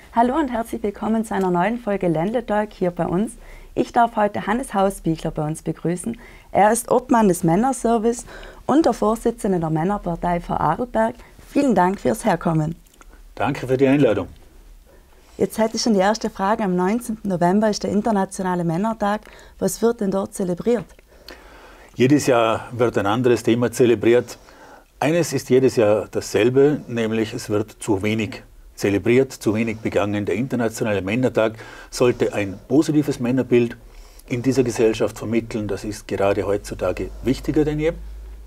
Hallo und herzlich willkommen zu einer neuen Folge Ländle Talk hier bei uns. Ich darf heute Hannes Hausbichler bei uns begrüßen. Er ist Obmann des Männerservice und der Vorsitzende der Männerpartei Vorarlberg. Vielen Dank fürs Herkommen. Danke für die Einladung. Jetzt hätte ich schon die erste Frage. Am 19. November ist der Internationale Männertag. Was wird denn dort zelebriert? Jedes Jahr wird ein anderes Thema zelebriert. Eines ist jedes Jahr dasselbe, nämlich es wird zu wenig zelebriert, zu wenig begangen. Der Internationale Männertag sollte ein positives Männerbild in dieser Gesellschaft vermitteln. Das ist gerade heutzutage wichtiger denn je.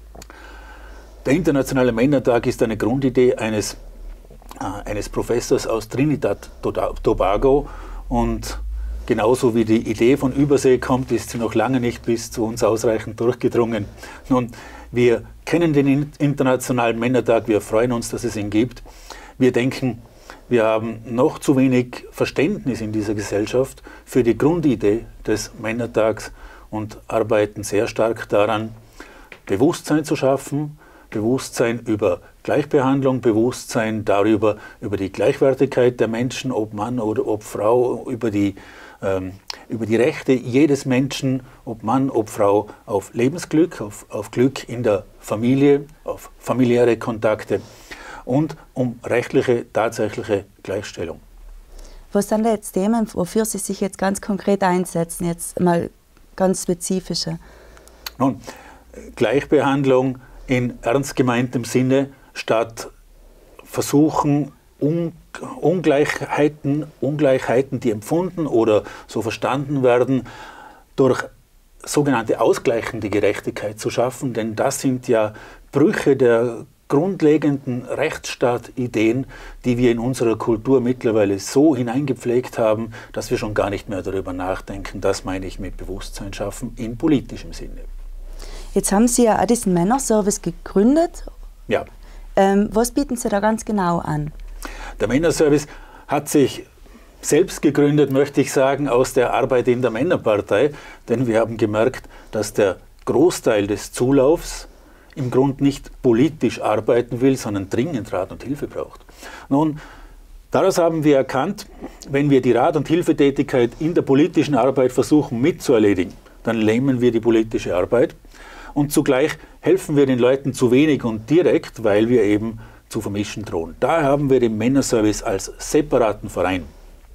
Der Internationale Männertag ist eine Grundidee eines Professors aus Trinidad Tobago, und genauso wie die Idee von Übersee kommt, ist sie noch lange nicht bis zu uns ausreichend durchgedrungen. Nun, wir kennen den Internationalen Männertag, wir freuen uns, dass es ihn gibt. Wir denken, wir haben noch zu wenig Verständnis in dieser Gesellschaft für die Grundidee des Männertags und arbeiten sehr stark daran, Bewusstsein zu schaffen, Bewusstsein über Gleichbehandlung, Bewusstsein darüber, über die Gleichwertigkeit der Menschen, ob Mann oder ob Frau, über die Rechte jedes Menschen, ob Mann, ob Frau, auf Lebensglück, auf Glück in der Familie, auf familiäre Kontakte und um rechtliche, tatsächliche Gleichstellung. Was sind da jetzt Themen, wofür Sie sich jetzt ganz konkret einsetzen, jetzt mal ganz spezifische? Nun, Gleichbehandlung in ernst gemeintem Sinne, statt versuchen, Ungleichheiten, die empfunden oder so verstanden werden, durch sogenannte ausgleichende Gerechtigkeit zu schaffen, denn das sind ja Brüche der grundlegenden Rechtsstaatideen, die wir in unserer Kultur mittlerweile so hineingepflegt haben, dass wir schon gar nicht mehr darüber nachdenken. Das meine ich mit Bewusstsein schaffen in politischem Sinne. Jetzt haben Sie ja auch diesen Männerservice gegründet. Ja. Was bieten Sie da ganz genau an? Der Männerservice hat sich selbst gegründet, möchte ich sagen, aus der Arbeit in der Männerpartei, denn wir haben gemerkt, dass der Großteil des Zulaufs im Grunde nicht politisch arbeiten will, sondern dringend Rat und Hilfe braucht. Nun, daraus haben wir erkannt, wenn wir die Rat- und Hilfetätigkeit in der politischen Arbeit versuchen mitzuerledigen, dann lähmen wir die politische Arbeit und zugleich helfen wir den Leuten zu wenig und direkt, weil wir eben zu vermischen drohen. Daher haben wir den Männerservice als separaten Verein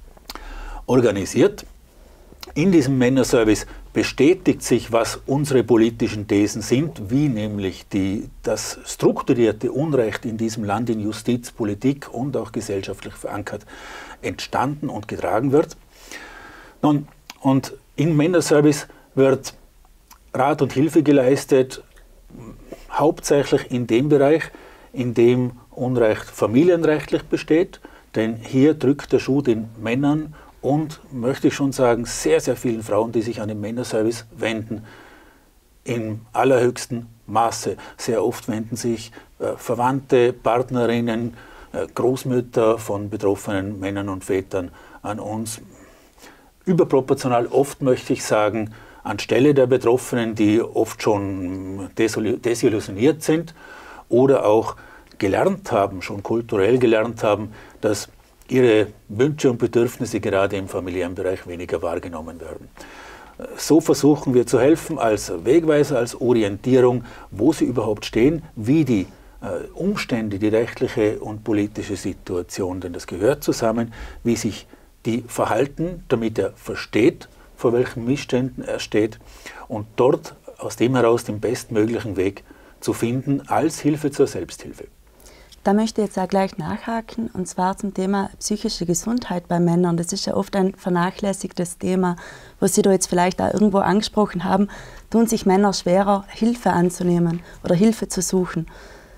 organisiert. In diesem Männerservice bestätigt sich, was unsere politischen Thesen sind, wie nämlich das strukturierte Unrecht in diesem Land in Justiz, Politik und auch gesellschaftlich verankert entstanden und getragen wird. Nun, und im Männerservice wird Rat und Hilfe geleistet, hauptsächlich in dem Bereich, in dem Unrecht familienrechtlich besteht, denn hier drückt der Schuh den Männern und, möchte ich schon sagen, sehr, sehr vielen Frauen, die sich an den Männerservice wenden, im allerhöchsten Maße. Sehr oft wenden sich Verwandte, Partnerinnen, Großmütter von betroffenen Männern und Vätern an uns. Überproportional oft, möchte ich sagen, anstelle der Betroffenen, die oft schon desillusioniert sind oder auch gelernt haben, schon kulturell gelernt haben, dass ihre Wünsche und Bedürfnisse gerade im familiären Bereich weniger wahrgenommen werden. So versuchen wir zu helfen als Wegweiser, als Orientierung, wo sie überhaupt stehen, wie die Umstände, die rechtliche und politische Situation, denn das gehört zusammen, wie sich die verhalten, damit er versteht, vor welchen Missständen er steht und dort aus dem heraus den bestmöglichen Weg zu finden als Hilfe zur Selbsthilfe. Da möchte ich jetzt auch gleich nachhaken, und zwar zum Thema psychische Gesundheit bei Männern. Das ist ja oft ein vernachlässigtes Thema, was Sie da jetzt vielleicht auch irgendwo angesprochen haben. Tun sich Männer schwerer, Hilfe anzunehmen oder Hilfe zu suchen?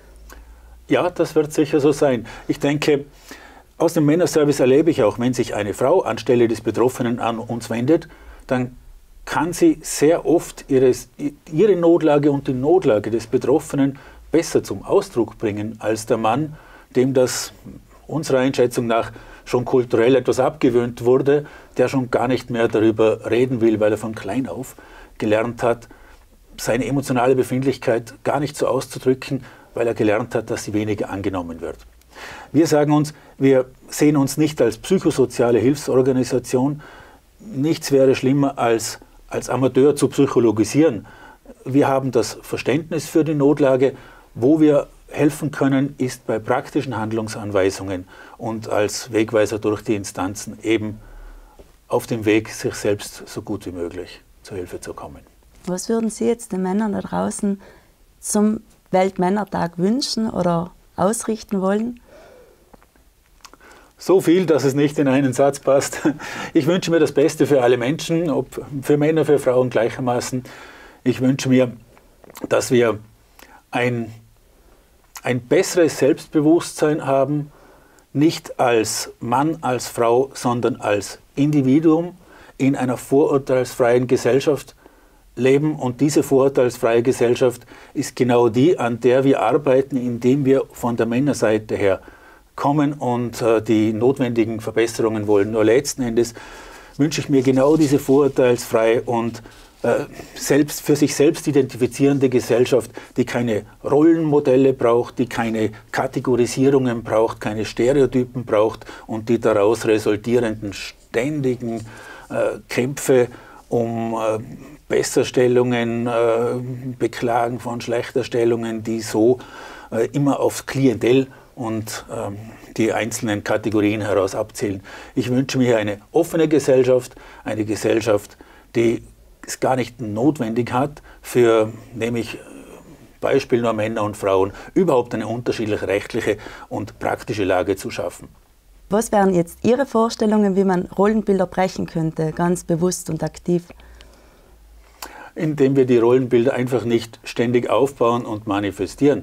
Ja, das wird sicher so sein. Ich denke, aus dem Männerservice erlebe ich auch, wenn sich eine Frau anstelle des Betroffenen an uns wendet, dann kann sie sehr oft ihre Notlage und die Notlage des Betroffenen besser zum Ausdruck bringen als der Mann, dem das unserer Einschätzung nach schon kulturell etwas abgewöhnt wurde, der schon gar nicht mehr darüber reden will, weil er von klein auf gelernt hat, seine emotionale Befindlichkeit gar nicht so auszudrücken, weil er gelernt hat, dass sie weniger angenommen wird. Wir sagen uns, wir sehen uns nicht als psychosoziale Hilfsorganisation. Nichts wäre schlimmer als Amateur zu psychologisieren. Wir haben das Verständnis für die Notlage. Wo wir helfen können, ist bei praktischen Handlungsanweisungen und als Wegweiser durch die Instanzen eben auf dem Weg, sich selbst so gut wie möglich zur Hilfe zu kommen. Was würden Sie jetzt den Männern da draußen zum Weltmännertag wünschen oder ausrichten wollen? So viel, dass es nicht in einen Satz passt. Ich wünsche mir das Beste für alle Menschen, ob für Männer, für Frauen gleichermaßen. Ich wünsche mir, dass wir ein besseres Selbstbewusstsein haben, nicht als Mann, als Frau, sondern als Individuum in einer vorurteilsfreien Gesellschaft leben. Und diese vorurteilsfreie Gesellschaft ist genau die, an der wir arbeiten, indem wir von der Männerseite her kommen und die notwendigen Verbesserungen wollen. Nur letzten Endes wünsche ich mir genau diese vorurteilsfreie und für sich selbst identifizierende Gesellschaft, die keine Rollenmodelle braucht, die keine Kategorisierungen braucht, keine Stereotypen braucht und die daraus resultierenden ständigen Kämpfe um Besserstellungen, Beklagen von Schlechterstellungen, die so immer aufs Klientel und die einzelnen Kategorien heraus abzielen. Ich wünsche mir eine offene Gesellschaft, eine Gesellschaft, die es gar nicht notwendig hat, für, nehme ich Beispiel nur Männer und Frauen, überhaupt eine unterschiedliche rechtliche und praktische Lage zu schaffen. Was wären jetzt Ihre Vorstellungen, wie man Rollenbilder brechen könnte, ganz bewusst und aktiv? Indem wir die Rollenbilder einfach nicht ständig aufbauen und manifestieren.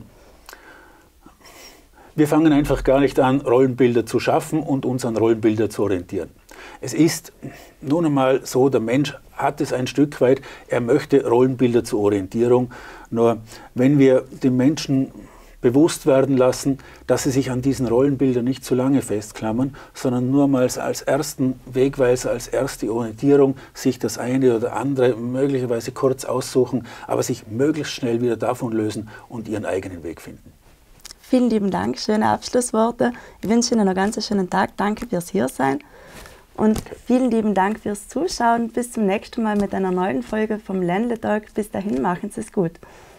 Wir fangen einfach gar nicht an, Rollenbilder zu schaffen und uns an Rollenbilder zu orientieren. Es ist nun einmal so, der Mensch hat es ein Stück weit, er möchte Rollenbilder zur Orientierung. Nur wenn wir den Menschen bewusst werden lassen, dass sie sich an diesen Rollenbildern nicht zu lange festklammern, sondern nur mal als ersten Wegweiser, als erste Orientierung sich das eine oder andere möglicherweise kurz aussuchen, aber sich möglichst schnell wieder davon lösen und ihren eigenen Weg finden. Vielen lieben Dank, schöne Abschlussworte. Ich wünsche Ihnen noch einen ganz schönen Tag. Danke fürs Hiersein. Und vielen lieben Dank fürs Zuschauen. Bis zum nächsten Mal mit einer neuen Folge vom Ländle Talk. Bis dahin, machen Sie es gut.